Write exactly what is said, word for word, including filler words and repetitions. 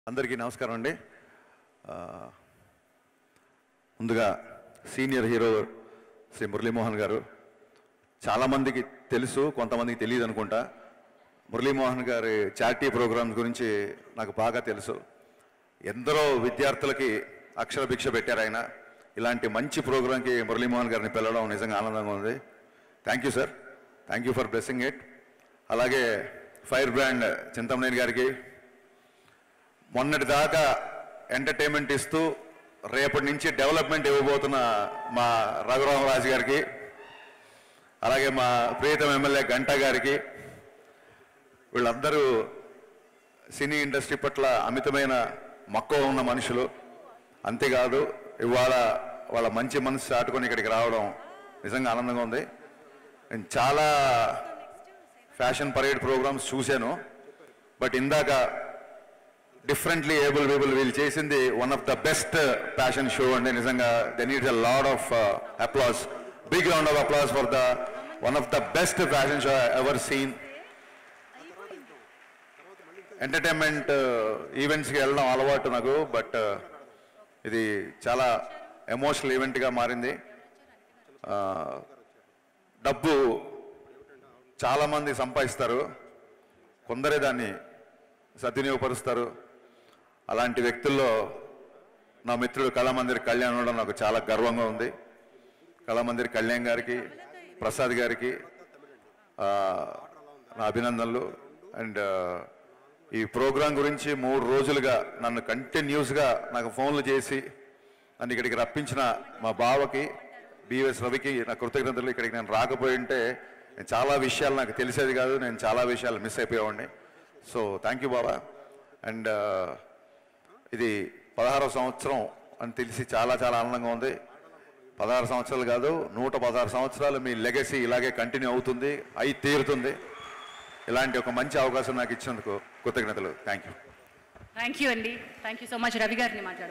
అందరికీ నమస్కారం అండి. ముందుగా సీనియర్ హీరో శ్రీ మురళీమోహన్ గారు చాలామందికి తెలుసు, కొంతమందికి తెలియదు అనుకుంటా. మురళీమోహన్ గారి చారిటీ ప్రోగ్రామ్స్ గురించి నాకు బాగా తెలుసు. ఎందరో విద్యార్థులకి అక్షర భిక్ష పెట్టారు ఆయన. ఇలాంటి మంచి ప్రోగ్రాంకి మురళీమోహన్ గారిని పిలవడం నిజంగా ఆనందంగా ఉంది. Thank you sir, thank you for blessing it. అలాగే ఫైర్ బ్రాండ్ చింతమనేని గారికి మొన్నటి దాకా ఎంటర్టైన్మెంట్ ఇస్తూ రేపటి నుంచి డెవలప్మెంట్ ఇవ్వబోతున్న మా రఘురామరాజు గారికి, అలాగే మా ప్రియతమ ఎమ్మెల్యే గంటా గారికి, వీళ్ళందరూ సినీ ఇండస్ట్రీ పట్ల అమితమైన మక్కువ ఉన్న మనుషులు. అంతేకాదు ఇవాళ వాళ్ళ మంచి మనసు చాటుకొని ఇక్కడికి రావడం నిజంగా ఆనందంగా ఉంది. నేను చాలా ఫ్యాషన్ పరేడ్ ప్రోగ్రామ్స్ చూశాను, బట్ ఇందాక డిఫరెంట్లీ ఏబుల్ పీపుల్ వీళ్ళు చేసింది one of the best fashion show అండి. నిజంగా they needs a load of applause, big round of applause for the one of the best fashion show ever seen. Entertainment ఈవెంట్స్కి వెళ్ళడం అలవాటు నాకు, but ఇది చాలా ఎమోషనల్ ఈవెంట్గా మారింది. డబ్బు చాలామంది సంపాదిస్తారు, కొందరే దాన్ని సద్వినియోగపరుస్తారు. అలాంటి వ్యక్తుల్లో నా మిత్రుడు కళామందిర్ కళ్యాణ్ ఉండడం నాకు చాలా గర్వంగా ఉంది. కళామందిర్ కళ్యాణ్ గారికి, ప్రసాద్ గారికి నా అభినందనలు. అండ్ ఈ ప్రోగ్రాం గురించి మూడు రోజులుగా నన్ను కంటిన్యూస్గా నాకు ఫోన్లు చేసి నన్ను ఇక్కడికి రప్పించిన మా బావకి, బిఎస్ రవికి నా కృతజ్ఞతలు. ఇక్కడికి నేను రాకపోయి ఉంటే చాలా విషయాలు నాకు తెలిసేది కాదు, నేను చాలా విషయాలు మిస్ అయిపోయేవాడిని. సో థ్యాంక్ యూ బాబా. అండ్ ఇది పదహారవ సంవత్సరం అని తెలిసి చాలా చాలా ఆనందంగా ఉంది. పదహారు సంవత్సరాలు కాదు, నూట పదహారు సంవత్సరాలు మీ లెగసీ ఇలాగే కంటిన్యూ అవుతుంది, అయి తీరుతుంది. ఇలాంటి ఒక మంచి అవకాశం నాకు ఇచ్చినందుకు కృతజ్ఞతలు. Thank you. థ్యాంక్ యూ అండి. Thank you so much. Ravi గారిని మాట్లాడారు.